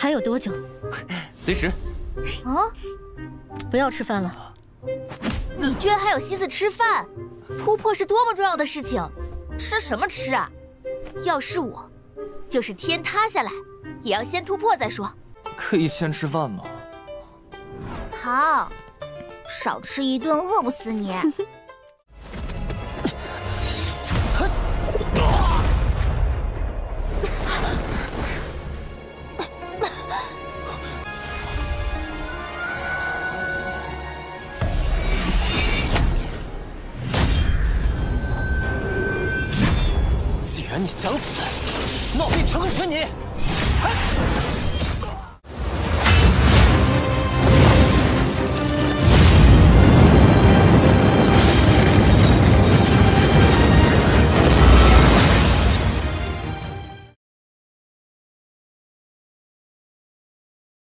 还有多久？ 随时。 啊！ 不要吃饭了。 你居然还有心思吃饭？突破是多么重要的事情，吃什么吃啊？要是我，就是天塌下来，也要先突破再说。 可以先吃饭吗？ 好，少吃一顿饿不死你。 既然你想死，那我便成全你。